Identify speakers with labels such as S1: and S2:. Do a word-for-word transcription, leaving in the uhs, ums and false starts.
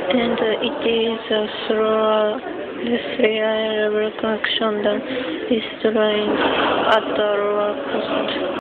S1: and uh, it is uh, through this reliable connection that destroying at the lower cost.